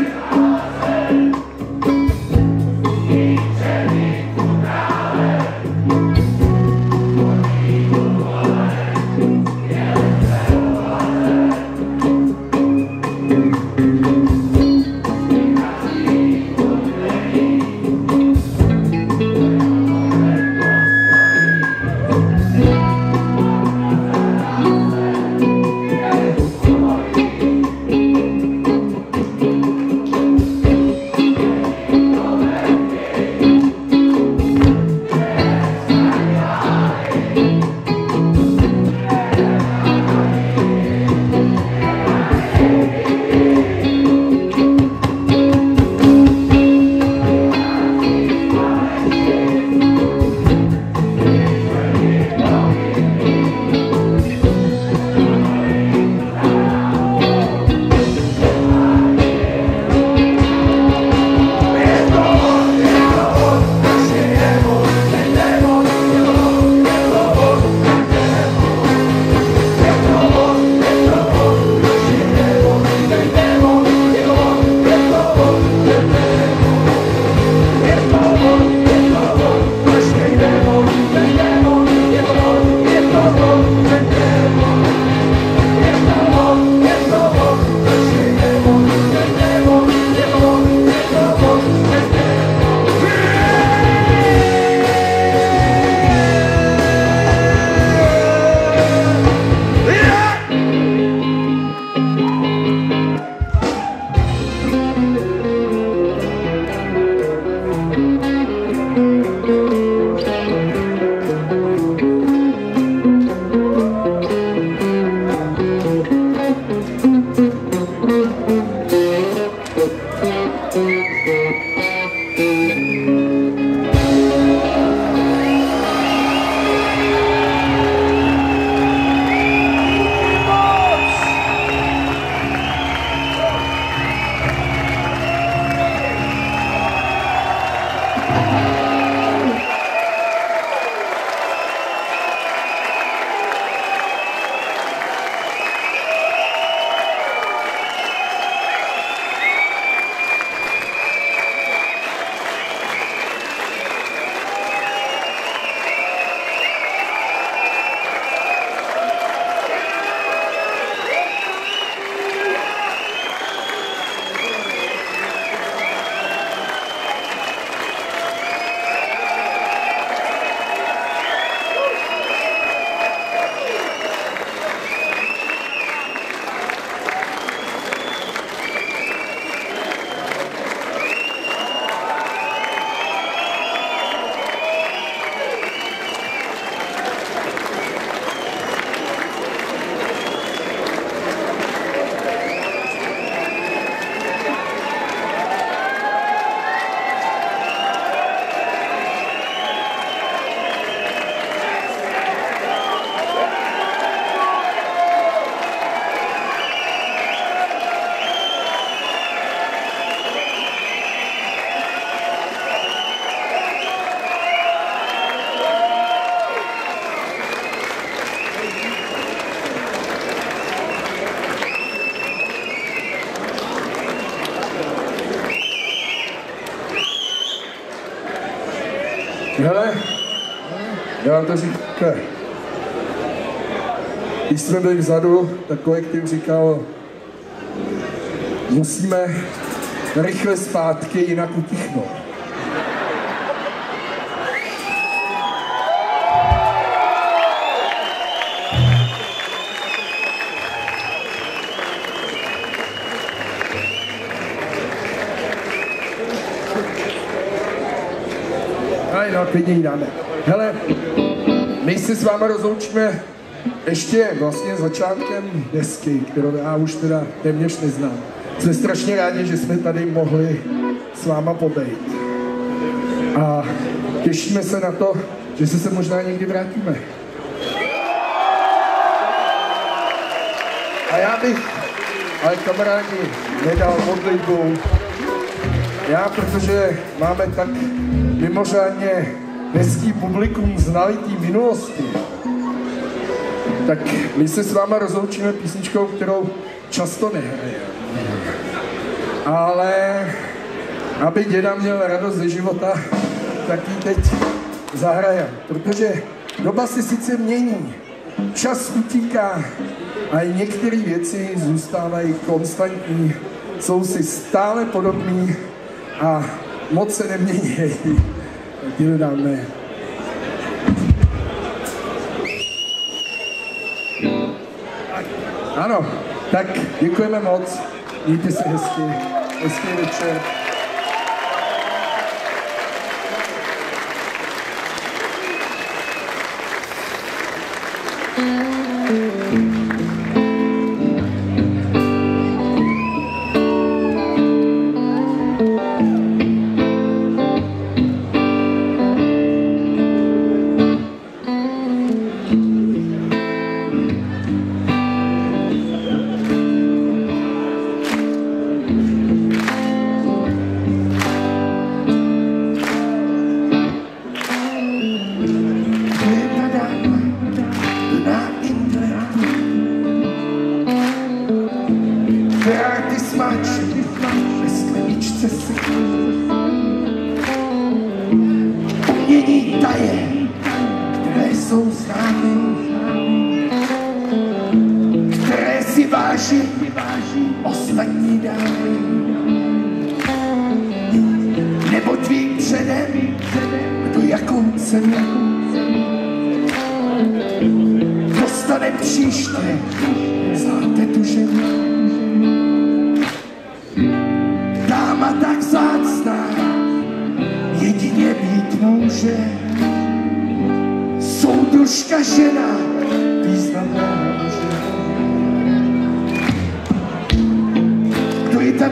Hele, já vám to říkám. Když jsme byli vzadu, tak kolektiv říkal, musíme rychle zpátky, jinak utichnou. No, klidně jí dáme. Hele, my se s váma rozloučíme ještě vlastně začátkem desky, kterou já už teda téměř neznám. Jsme strašně rádi, že jsme tady mohli s váma pobejt. A těšíme se na to, že se možná někdy vrátíme. A já bych, ale kamarádi, nedal modlitbu. Já, protože máme tak mimořádně hezký publikum znalitý minulosti, tak my se s váma rozloučíme písničkou, kterou často nehrajeme. Ale aby děda měl radost ze života, tak ji teď zahrajem. Protože doba se sice mění, čas utíká a i některé věci zůstávají konstantní, jsou si stále podobný a moc se nemění. Tak ji dáme. Ano, tak děkujeme moc, mějte se hezky, hezký večer.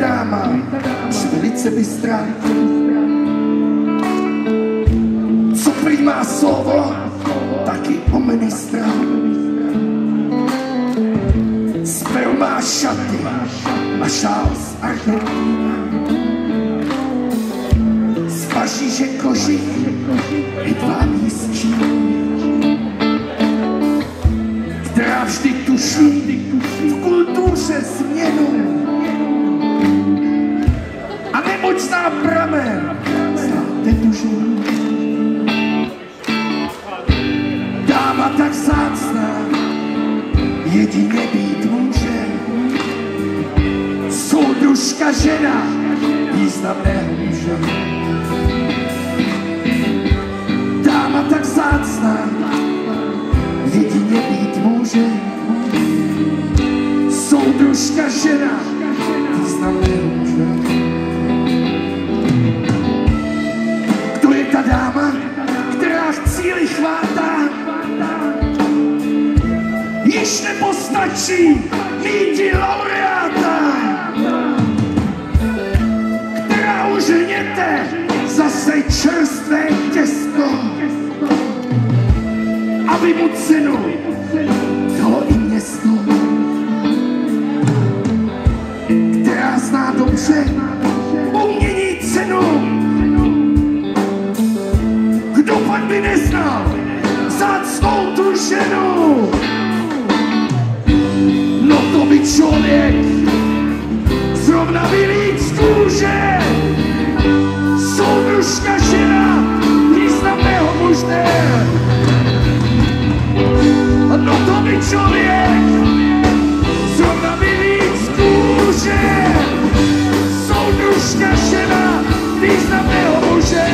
dáma, už velice bystrá. Co prý má slovo, taky o ministra. Spev má šaty a šál z Argentíny. Z Paříže kožich i dva místčí, která vždy tuší v kultuře změnu. A neboť zná pramen, znáte tu ženu. Dáma tak vzácná, jedině být může. Soudružka žena významného muže. Dáma tak vzácná, jedině být může. Soudružka žena významného muže. Kdo je ta dáma, která v cíli chvátá? Již nepostačí míti laureáta, která už hněte zase čerstvé těsto, aby mu cenu dalo i město, která zná dobře umění cenu. Kdo pak by neznal vzácnou tu ženu? No to by člověk zrovna vylít z kůže. Soudružka žena významného muže. No to by člověk zrovna vylít z kůže. Soudružka žena významného muže.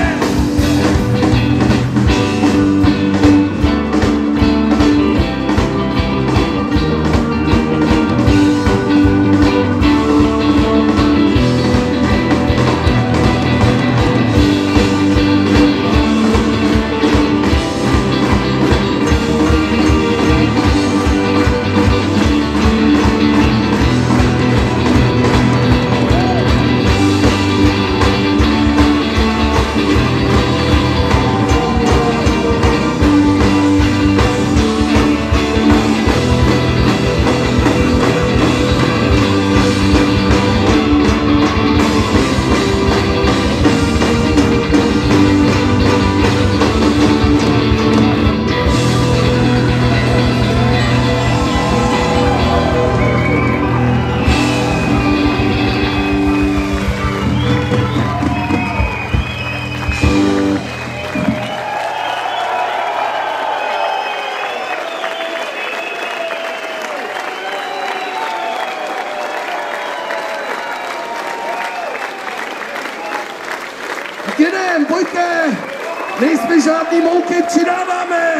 Jedem, pojďte! Nejsme žádný mouky, přidáváme!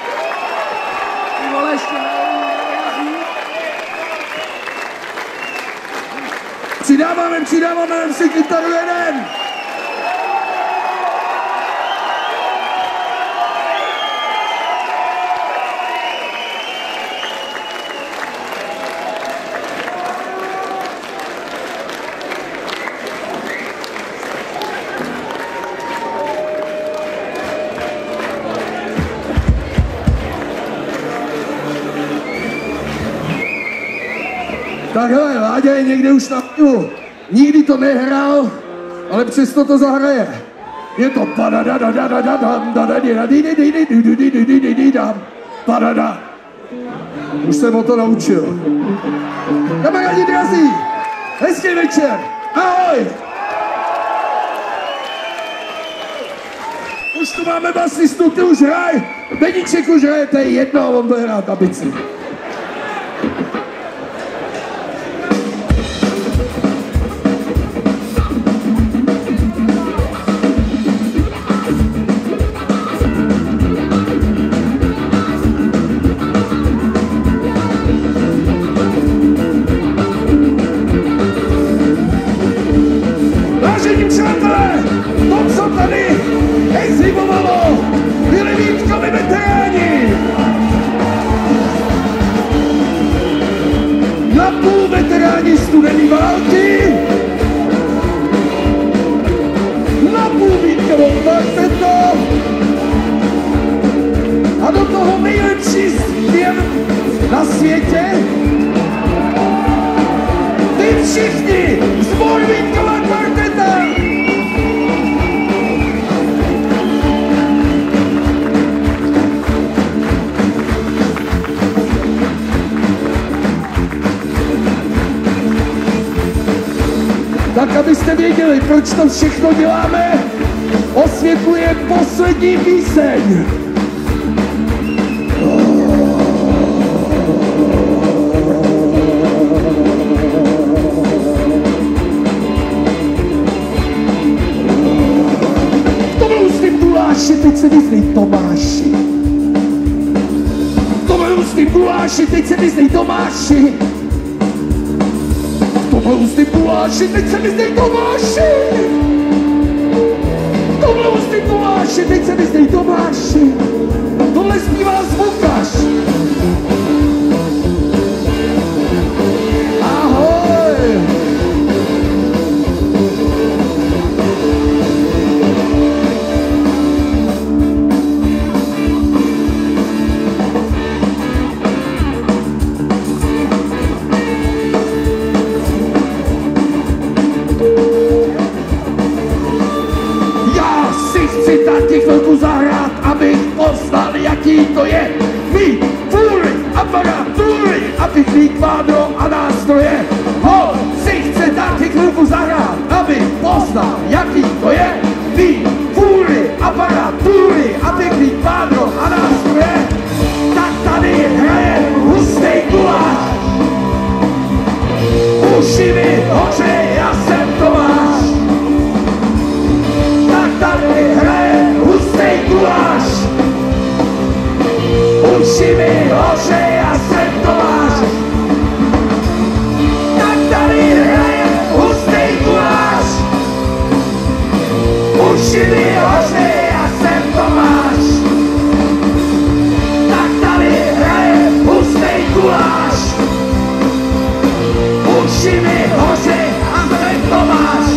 Přidáváme si kytaru jeden! Tak hele, Láďa je někde už na pivu. Nikdy to nehrál, ale přesto to zahraje. Je to padada. Už jsem o to naučil. Kamarádi drazí, hezký večer. Ahoj! Už tu máme basistu, ty už hraj. Beníček už hraje, to je jedno, on bude hrát na bici. Vážení přátelé, to, co tady exhibovalo, byli Vítkovi veteráni. světě? Vy všichni, sbor Vítkova kvarteta! Tak abyste věděli, proč to všechno děláme, osvětluje poslední píseň. Teď se vyznej Tomáši. V tomhle ústým guláši, teď se vyznej Tomáši. V tomhle ústým guláši, teď se vyznej Tomáši. V tomhle ústým guláši, teď se vyznej Tomáši. Tohle zpívá zvukař. Ahoj. Taky chvilku zahrát, abych poznal, jaký to je mít fůry, aparatury, abych mít kvádro a nástroje. Ho, si chce taky chvilku zahrát, abych poznal, jaký to je mít fůry, aparatury, abych mít kvádro a nástroje. Tak tady hraje hustej guláš. Uši mi hoře, já jsem Tomáš. Tak tady hraje hustej guláš. Uši mi hoře, já jsem Tomáš. Tak tady hraje hustej guláš. Uši mi hoře, já jsem Tomáš. Tak tady hraje hustej guláš. Uši mi hoře, já jsem Tomáš.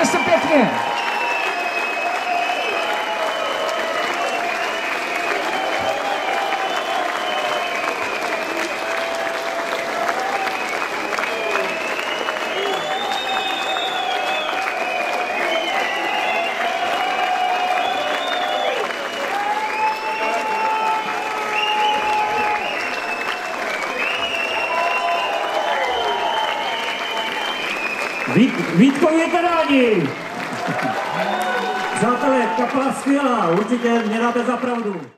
Mějte se pěkně! Vítkovi veteráni! Přátelé, kapela skvělá, určitě mě dáte za pravdu.